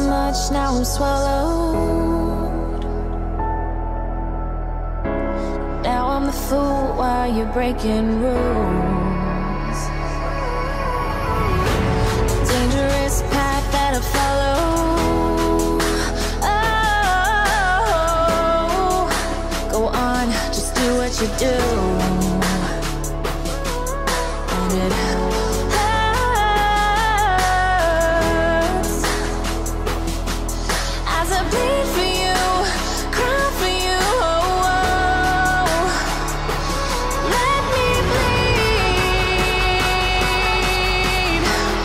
much, now I'm swallowed. Now I'm the fool while you're breaking rules. Dangerous path that I follow. Oh, go on, just do what you do. And it hurts as I bleed for you, cry for you. Oh, oh. Let me bleed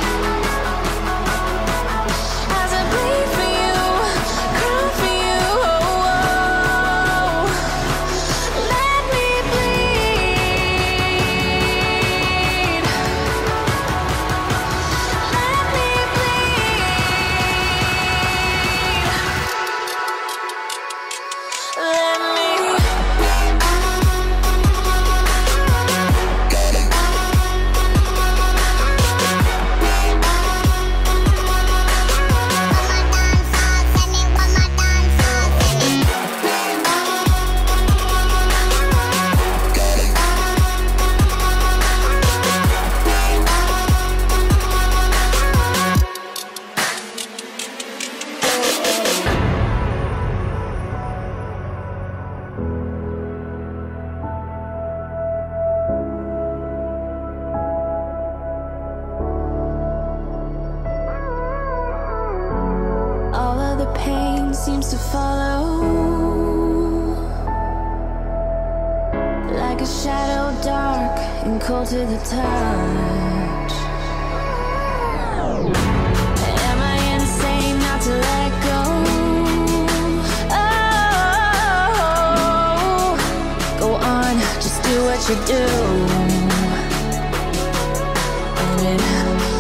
as I bleed for you, cry for you. Oh, oh. Let me bleed. Let me bleed. Let me. All of the pain seems to follow, like a shadow, dark and cold to the touch. Am I insane not to let go? Oh, go on, just do what you do. And it